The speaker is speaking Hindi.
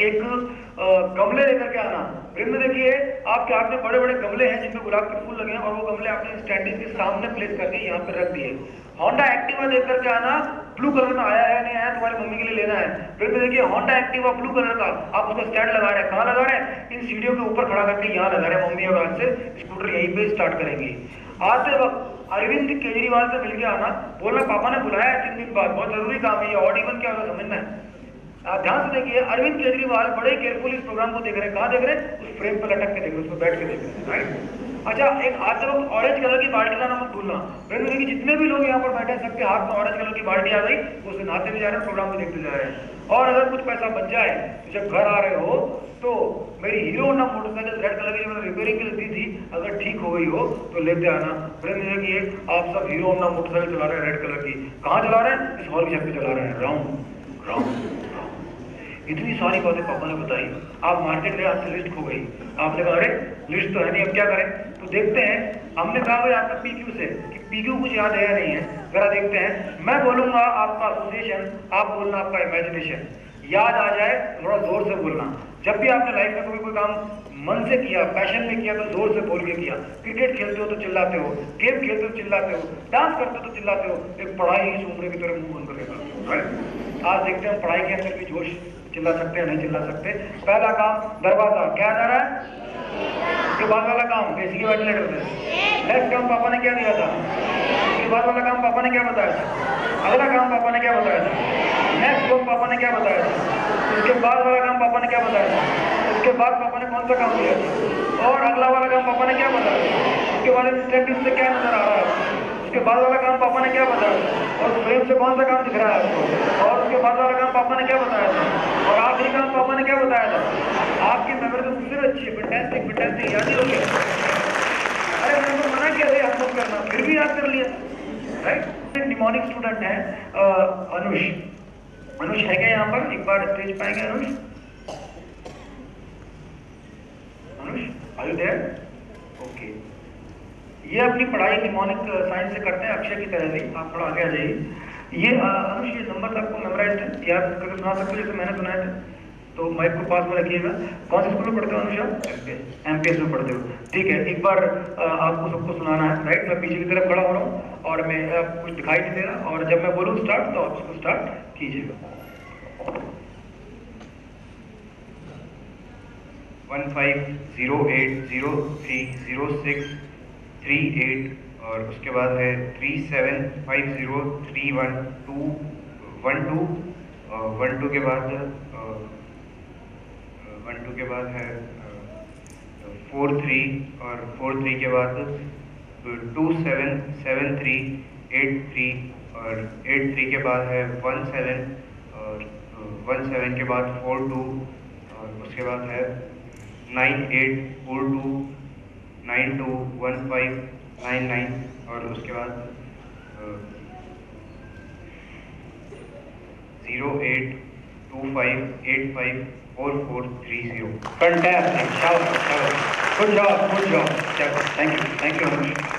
एक गमले लेकर के आना। वृंद देखिए आपके हाथ में बड़े बड़े गमले हैं जिनमें गुलाब के फूल लगे हैं और वो गमले आपने स्टैंडिंग के सामने प्लेस करके यहाँ पे रख दिए। होंडा एक्टिवा लेकर के आना, ब्लू कलर में आया है नहीं आया तुम्हारी मम्मी के लिए लेना है। वृंद देखिए होंडा एक्टिवा ब्लू कलर का, आप उसका स्टैंड लगा रहे हैं, कहाँ लगा रहे हैं? इन सीढ़ियों के ऊपर खड़ा करके यहाँ लगा रहे हैं। मम्मी और आज से स्कूटर यहीं पे स्टार्ट करेंगी। आते वक्त अरविंद केजरीवाल से मिलकर आना, बोलना पापा ने बुलाया है 3 दिन बाद, बहुत जरूरी काम है, ये ऑड इवन क्या होगा समझना है। आप ध्यान से देखिए, अरविंद केजरीवाल बड़े केयरफुल इस प्रोग्राम को देख रहे हैं। कहाँ देख रहे हैं? उस फ्रेम पर लटक के देख रहे हैं, उस पर बैठ के देख रहे हैं, राइट। अच्छा, एक आते वक्त ऑरेंज कलर की बाल्टी लाना मत भूलना। कि जितने भी लोग यहाँ पर बैठे हैं सबके हाथ में ऑरेंज कलर की बाल्टी आ गई, वो उसे नहाते भी जा रहे हैं, प्रोग्राम भी देखते जा रहे हैं। और अगर कुछ पैसा बच जाए तो जब घर आ रहे हो तो मेरी Hero Honda motorcycle red colour की जो मैंने रिपेयरिंग के लिए दी थी, अगर ठीक हो गई हो तो लेते आना। कि आप सब हीरो होंडा मोटरसाइकिल चला रहे हैं रेड कलर की, कहाँ चला रहे हैं? इस हॉल की छत पे चला रहे हैं, राउंड राउंड। इतनी सारी बातें पापा ने बताई। आप मार्केट गए, आपसे लिस्ट खो गई, आपने कहा अरे लिस्ट तो है नहीं, अब क्या करें? तो देखते हैं, हमने कहा भाई आपका पीक्यू से कि पीक्यू कुछ याद है या नहीं है, जरा देखते हैं। मैं बोलूंगा आपका एसोसिएशन, आप बोलना आपका इमेजिनेशन। याद आ जाए थोड़ा जोर से बोलना। जब भी आपने लाइफ में कोई काम मन से किया, पैशन में किया, तो जोर से बोल के किया। क्रिकेट खेलते हो तो चिल्लाते हो, गेम खेलते हो चिल्लाते हो, डांस करते हो तो चिल्लाते हो। एक पढ़ाई ही उम्र की तरह मुंह बंद करेगा। आज देखते हैं पढ़ाई के अंदर भी जोश, चिल्ला सकते हैं नहीं चिल्ला सकते। पहला काम दरवाजा, क्या जा रहा है? उसके बाद वाला काम बेसिक वेंटिलेटर थे। नेक्स्ट काम पापा ने क्या दिया था? उसके बाद वाला काम पापा ने क्या बताया था? अगला काम पापा ने क्या बताया था? नेक्स्ट काम पापा ने क्या बताया था? उसके बाद वाला काम पापा ने क्या बताया था? उसके बाद पापा ने कौन सा काम दिया था? और अगला वाला काम पापा ने क्या बताया था? उसके बाद इंस्टेंटिव से क्या नजर आ रहा है? उसके बाद वाला काम पापा ने क्या बताया था? और फ्रेम से कौन सा काम दिख रहा है आपको? और उसके बाद वाला काम पापा ने क्या बताया था? और आखिरी काम पापा ने क्या बताया था? आपकी मेमोरी तो मुझसे अच्छी है, फैंटास्टिक फैंटास्टिक, याद ही हो गया। अरे मैंने तो मना किया था याद मत करना, फिर भी याद कर लिया, राइट। एक निमोनिक स्टूडेंट है अनुष। अनुष है क्या यहाँ पर? एक बार स्टेज पाएंगे Anush? Anush are you there? Okay. ये अपनी पढ़ाई निमोनिक साइंस से करते हैं, अक्षय की तरह ही। आप थोड़ा आगे आ जाइए। ये अनुष, ये नंबर आपको मेमोराइज्ड है, याद करके सुना सकते हो जैसे मैंने सुनाया था? तो माइक को पास में रखिएगा। कौन से स्कूल में पढ़ते हो अनुष आप? एमपीएस में पढ़ते हो, ठीक है। एक बार आपको सबको सुनाना है, राइट। मैं पीछे की तरफ खड़ा हो रहा हूँ और मैं कुछ दिखाई नहीं दे रहा, और जब मैं बोलूँ स्टार्ट तो आप उसको स्टार्ट कीजिएगा। 1508030638 और उसके बाद है 37503112 12 के बाद 12 के बाद है 43 और 43 के बाद 277383 और 83 के बाद है 17 और 17 के बाद 42 और उसके बाद है 9842921599 और उसके बाद 0825854430। फैंटास्टिक, शाबाश शाबाश, good job good job, thank you Anush.